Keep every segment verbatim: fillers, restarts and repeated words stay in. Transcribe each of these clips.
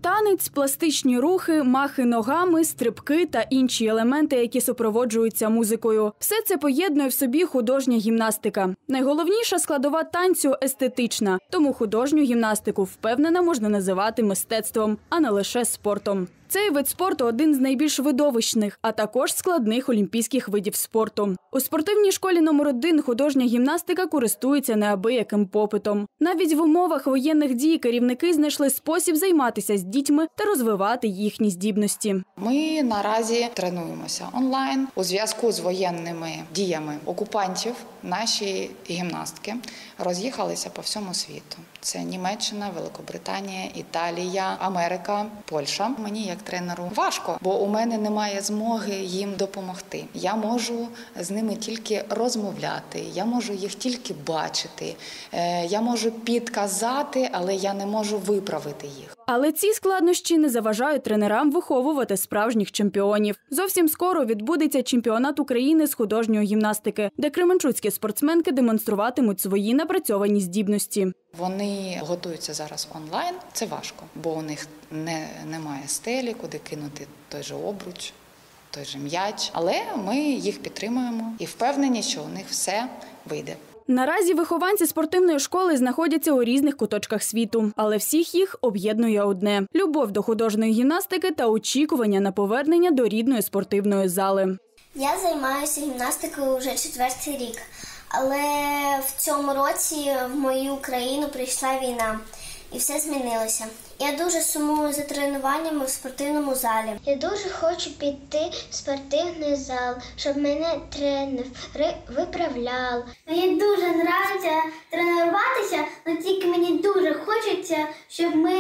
Танець, пластичні рухи, махи ногами, стрибки та інші елементи, які супроводжуються музикою. Все це поєднує в собі художня гімнастика. Найголовніша складова танцю – естетична. Тому художню гімнастику, впевнена, можна називати мистецтвом, а не лише спортом. Цей вид спорту – один з найбільш видовищних, а також складних олімпійських видів спорту. У спортивній школі номер один художня гімнастика користується неабияким попитом. Навіть в умовах воєнних дій керівники знайшли спосіб займатися з дітьми та розвивати їхні здібності. Ми наразі тренуємося онлайн. У зв'язку з воєнними діями окупантів наші гімнастки роз'їхалися по всьому світу. Це Німеччина, Великобританія, Італія, Америка, Польща. Мені як тренеру важко, бо у мене немає змоги їм допомогти. Я можу з ними тільки розмовляти, я можу їх тільки бачити, я можу підказати, але я не можу виправити їх. Але ці складнощі не заважають тренерам виховувати справжніх чемпіонів. Зовсім скоро відбудеться чемпіонат України з художньої гімнастики, де кременчуцькі спортсменки демонструватимуть свої напрацьовані здібності. Вони готуються зараз онлайн. Це важко, бо у них не, немає стелі, куди кинути той же обруч, той же м'яч. Але ми їх підтримуємо і впевнені, що у них все вийде. Наразі вихованці спортивної школи знаходяться у різних куточках світу, але всіх їх об'єднує одне – любов до художньої гімнастики та очікування на повернення до рідної спортивної зали. Я займаюся гімнастикою вже четвертий рік, але в цьому році в мою країну прийшла війна і все змінилося. Я дуже сумую за тренуваннями в спортивному залі. Я дуже хочу піти в спортивний зал, щоб мене тренер виправляв. Мені дуже подобається тренуватися, але тільки мені дуже хочеться, щоб ми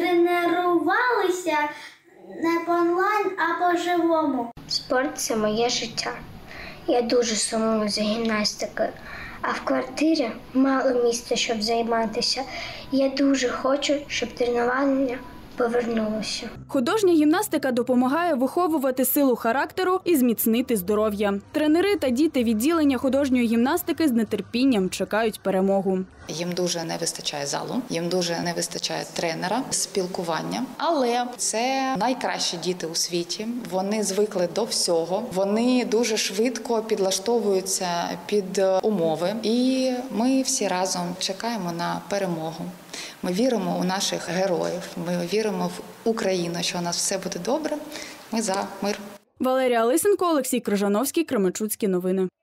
тренувалися не по онлайн, а по-живому. Спорт – це моє життя. Я дуже сумую за гімнастикою. А в квартирі мало місця, щоб займатися. Я дуже хочу, щоб тренування повернулося. Художня гімнастика допомагає виховувати силу характеру і зміцнити здоров'я. Тренери та діти відділення художньої гімнастики з нетерпінням чекають перемогу. Їм дуже не вистачає залу, їм дуже не вистачає тренера, спілкування. Але це найкращі діти у світі, вони звикли до всього, вони дуже швидко підлаштовуються під умови. І ми всі разом чекаємо на перемогу. Ми віримо у наших героїв, ми віримо в Україну, що у нас все буде добре, ми за мир. Валерія Лисенко, Олексій Крижановський, Кременчуцькі новини.